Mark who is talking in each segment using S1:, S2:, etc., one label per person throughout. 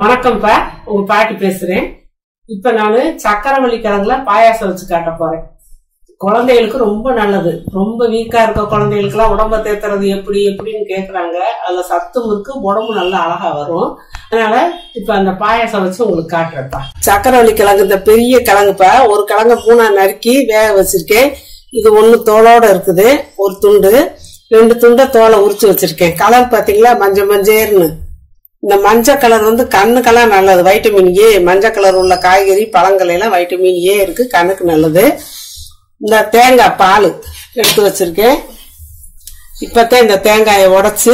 S1: வணக்கம்ப்பா, உங்க பாட்டி பேசுறேன். இப்ப நானு சக்கரவள்ளி கிழங்குல பாயாசம் வச்சு காட்ட போறேன். குழந்தைகளுக்கு ரொம்ப நல்லது. ரொம்ப வீக்கா இருக்க குழந்தைகளுக்கு எல்லாம் உடம்ப தேத்துறது எப்படின்னு கேக்குறாங்க. அதுல சத்தும் இருக்கு, உடம்பு நல்லா அழகா வரும். அதனால இப்ப அந்த பாயாசம் வச்சு உங்களுக்கு காட்டுறேன்ப்பா. சக்கரவள்ளி கிழங்கு இந்த பெரிய கிழங்குப்பா. ஒரு கிழங்க 3 நறுக்கி வேக வச்சிருக்கேன். இது ஒண்ணு தோலோட இருக்குது, ஒரு துண்டு. 2 துண்டை தோலை உரிச்சு வச்சிருக்கேன். கலர் பாத்தீங்களா, மஞ்சேர்னு. இந்த மஞ்சள் கலர் கண்ணுக்கெல்லாம் நல்லது. Vitamin A. மஞ்சள் கலர் உள்ள காய்கறி பழங்கள் எல்லாம் வைட்டமின் ஏ இருக்கு, கண்ணுக்கு நல்லது. இந்த தேங்காய் பால் எடுத்து வச்சிருக்கேன். இப்பதான் இந்த தேங்காயை உடைச்சு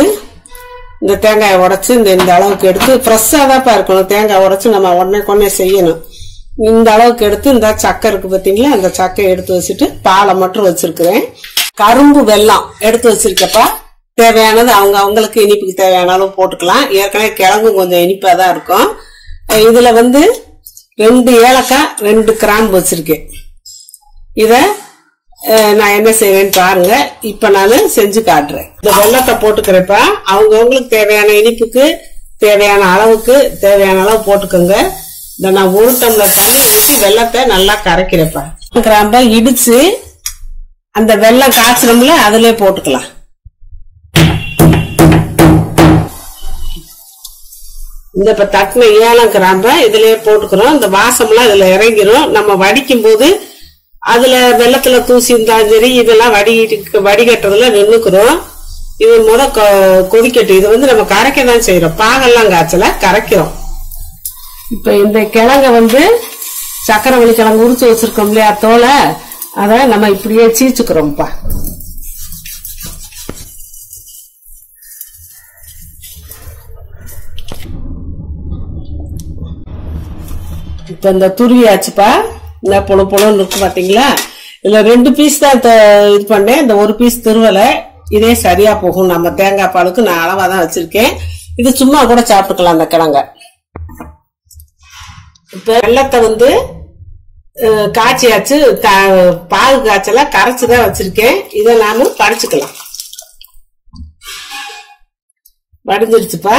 S1: இந்த அளவுக்கு எடுத்து ஃப்ரெஷ்ஷா தான் இருக்கணும். தேங்காய் உடைச்சு நம்ம உடனே செய்யணும். இந்த அளவுக்கு எடுத்து இந்த சக்கை இருக்கு பாத்தீங்களா, அந்த சக்கையை எடுத்து வச்சுட்டு பாலை மட்டும் வச்சிருக்கிறேன். கரும்பு வெல்லம் எடுத்து வச்சிருக்கப்பா. தேவையானது அவங்களுக்கு இனிப்புக்கு தேவையான அளவு போட்டுக்கலாம். ஏற்கனவே கிழங்கு கொஞ்சம் இனிப்பா தான் இருக்கும். இதுல 2 ஏலக்காய் 2 கிராம்பு வச்சிருக்கேன். இத நான் என்ன செய்வேன்னு பாருங்க. இப்ப நான் செஞ்சு காட்டுறேன். இந்த வெல்லத்தை போட்டுக்கிறப்ப அவங்களுக்கு தேவையான இனிப்புக்கு தேவையான அளவுக்கு தேவையான அளவு போட்டுக்கோங்க. இந்த நான் 1 டம்ளர் தண்ணி ஊற்றி வெல்லத்தை நல்லா கரைக்கிறப்ப கிராம்ப இடிச்சு அந்த வெல்லம் காய்ச்சறோம்ல அதுலயே போட்டுக்கலாம். இந்த இப்ப தட்டின ஏலம் கிராம்ப இதுலயே போட்டுக்கிறோம். இந்த வாசம்லாம் இதுல இறங்கிரும். நம்ம வடிக்கும் போது அதுல வெள்ளத்துல தூசி இருந்தாலும் சரி, இதெல்லாம் வடிகட்டுறதுல நின்னுக்கிறோம். இது கொதிக்கட்டு. இது நம்ம கரைக்க தான் செய்யறோம். பாகெல்லாம் காய்ச்சல கரைக்கிறோம். இப்ப இந்த கிழங்க சக்கரவள்ளி கிழங்கு உரிச்சு வச்சிருக்கோம் இல்லையா தோலை, அத நம்ம இப்படியே சீச்சுக்கிறோம்ப்பா. இப்ப இந்த துருவியாச்சுப்பா. இந்த பொழுன்னு இருக்கு பாத்தீங்களா. இதுல 2 பீஸ் தான் இது பண்ணேன். இந்த 1 பீஸ் திருவலை. இதே சரியா போகும். நம்ம தேங்காய் பாலுக்கு நான் அளவா தான் வச்சிருக்கேன். இது சும்மா கூட சாப்பிட்டுக்கலாம் அந்த கிழங்க. இப்ப வெள்ளத்தை காய்ச்சியாச்சு. பால் காய்ச்சல கரைச்சுதான் வச்சிருக்கேன். இதை நாம படிச்சுக்கலாம். வடிஞ்சிருச்சுப்பா.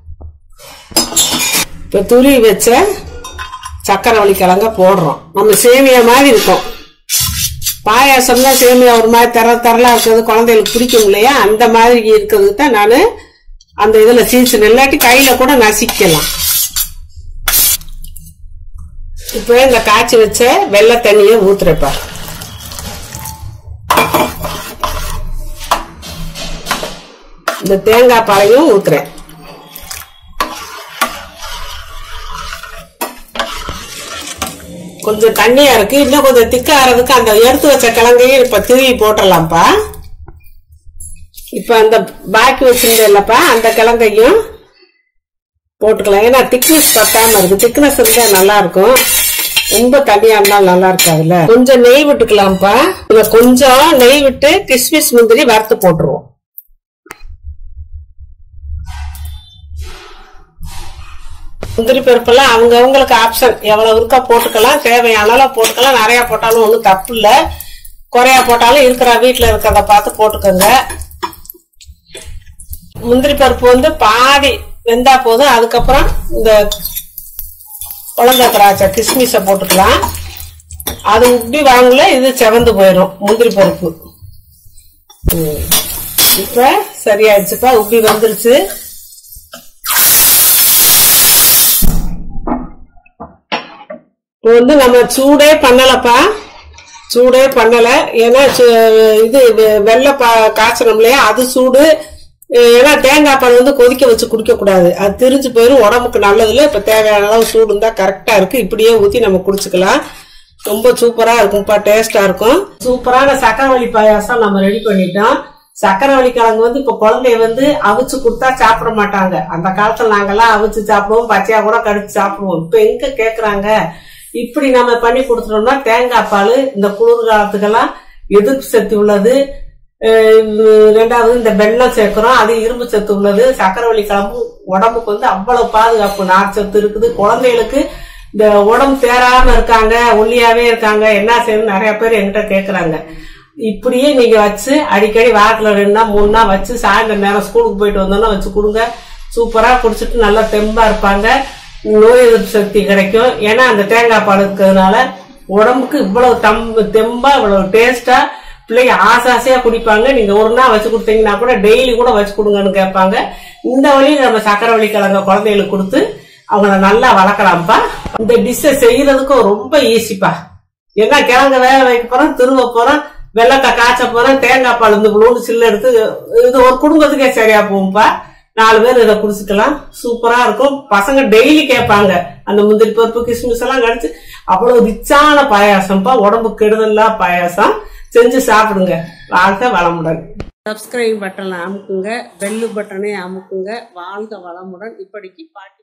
S1: இப்ப துருவி வச்ச சக்கரவள்ளி கிழங்க போடுறோம். நம்ம சேமியா மாதிரி இருக்கும். பாயாசம்னா சேமியா ஒரு மாதிரி தரலா இருக்கிறது குழந்தைகளுக்கு பிடிக்கும் இல்லையா, அந்த மாதிரி இருக்கிறதுக்கு தான் நானு அந்த இதுல சீச்சு இல்லாட்டி கையில கூட நசிக்கலாம். இப்ப இந்த காய்ச்சி வச்ச வெள்ளை தண்ணிய ஊத்துறப்பா. இந்த தேங்காய் பாலையும் ஊத்துறேன். கொஞ்சம் தண்ணியா இருக்கு. இன்னும் கொஞ்சம் திக்கா ஆறதுக்கு அந்த எடுத்து வச்ச கிழங்கையும் இப்ப திருவி போட்டுடலாம்ப்பா. இப்ப அந்த பாக்கி வச்சிருந்தேன்லப்பா, அந்த கிழங்கையும் போட்டுக்கலாம். ஏன்னா திக்னஸ் பத்தாம இருக்கு. திக்னஸ் இருந்தா நல்லா இருக்கும். ரொம்ப தண்ணியா இருந்தாலும் நல்லா இருக்காதுல்ல. கொஞ்சம் நெய் விட்டுக்கலாம்ப்பா. இதுல கொஞ்சம் நெய் விட்டு கிஸ்மிஸ் முந்திரி வறுத்து போட்டுருவோம். முந்திரி பருப்பெல்லாம் அவங்களுக்கு ஆப்ஷன். எவ்வளவு இருக்கா போட்டுக்கலாம். தேவையான அளவு போட்டுக்கலாம். நிறைய போட்டாலும் ஒண்ணும் தப்பு இல்ல. குறையா போட்டாலும் இருக்கிற வீட்டுல இருக்கிறத பார்த்து போட்டுக்கோங்க. முந்திரி பருப்பு பாதி வெந்தா போதும். அதுக்கப்புறம் இந்த குழந்தை திராட்சை கிஸ்மிஸ போட்டுக்கலாம். அது உப்பி வாங்கல, இது செவந்து போயிடும் முந்திரி பருப்பு. இப்ப சரியாயிடுச்சுப்பா. உப்பி வந்துருச்சு. நம்ம சூடே பண்ணலப்பா. சூடே பண்ணல. ஏன்னா இது வெள்ளை காய்ச்சணும் இல்லையா, அது சூடு. ஏன்னா தேங்காய் பால் கொதிக்க வச்சு குடிக்க கூடாது. அது திரிஞ்சு போயிடும், உடம்புக்கு நல்லது இல்ல. இப்ப தேவையான அளவு சூடு இருந்தா கரெக்டா இருக்கு. இப்படியே ஊத்தி நம்ம குடிச்சுக்கலாம். ரொம்ப சூப்பரா இருக்கும்ப்பா. டேஸ்டா இருக்கும். சூப்பரான சக்கரவள்ளி பாயாசம் நம்ம ரெடி பண்ணிட்டோம். சக்கரவள்ளி கிழங்கு இப்ப குழந்தைய அவிச்சு கொடுத்தா சாப்பிட மாட்டாங்க. அந்த காலத்துல நாங்கெல்லாம் அவிச்சு சாப்பிடுவோம், பச்சையா கூட கடிச்சு சாப்பிடுவோம். இப்ப எங்க கேக்குறாங்க. இப்படி நம்ம பண்ணி கொடுத்துட்டோம்னா தேங்காய் பால் இந்த குளிர் காலத்துக்கெல்லாம் எதிர்ப்பு சக்தி உள்ளது. 2வது இந்த வெல்லம் சேர்க்கிறோம், அது இரும்பு சத்து உள்ளது. சக்கரவள்ளி கிழங்கு உடம்புக்கு அவ்வளவு பாதுகாப்பு, நார்ச்சத்து இருக்குது. குழந்தைகளுக்கு இந்த உடம்பு தேராம இருக்காங்க, ஒல்லியாவே இருக்காங்க, என்ன செய்யணும் நிறைய பேர் என்கிட்ட கேக்குறாங்க. இப்படியே நீங்க வச்சு அடிக்கடி வாரத்துல 2 நாள் 3 நாள் வச்சு சாயந்தரம் நேரம் ஸ்கூலுக்கு போயிட்டு வந்தோம்னா வச்சு கொடுங்க. சூப்பரா குடிச்சிட்டு நல்லா தெம்பா இருப்பாங்க. நோய் எதிர்ப்பு சக்தி கிடைக்கும். ஏன்னா அந்த தேங்காய் பால் இருக்கிறதுனால உடம்புக்கு இவ்வளவு தெம்பா இவ்வளவு டேஸ்டா பிள்ளைங்க ஆசாசையா குடிப்பாங்க. நீங்க ஒரு நாள் வச்சு கொடுத்தீங்கன்னா கூட டெய்லி கூட வச்சு கொடுங்கன்னு கேட்பாங்க. இந்த வழியில நம்ம சக்கரை வள்ளி கிழங்க குழந்தைகளுக்கு கொடுத்து அவங்கள நல்லா வளர்க்கலாம்ப்பா. இந்த டிஷ்ஷை செய்யறதுக்கும் ரொம்ப ஈஸிப்பா. ஏன்னா கிழங்க வேக வைக்க போறோம், திருவ போறோம், வெள்ளத்தை காய்ச்ச போறோம், தேங்காய் பால் இந்த இவ்வளவு சில்லு எடுத்து இது ஒரு குடும்பத்துக்கே சரியா போகும்பா. 4 பேர் இதை குடிச்சுக்கலாம். சூப்பரா இருக்கும். பசங்க டெய்லி கேட்பாங்க. அந்த முந்திரி பருப்பு கிஸ்மிஸ் எல்லாம் கடிச்சு அவ்வளவு ரிச்சான பாயாசம்ப்பா. உடம்பு கெடுதல்லா பாயாசம். செஞ்சு சாப்பிடுங்க. வாழ்க வளமுடன். சப்ஸ்கிரைப் பட்டனை அமுக்குங்க, பெல் பட்டனை அமுக்குங்க. வாழ்க வளமுடன். இப்படிக்கு பாட்டி.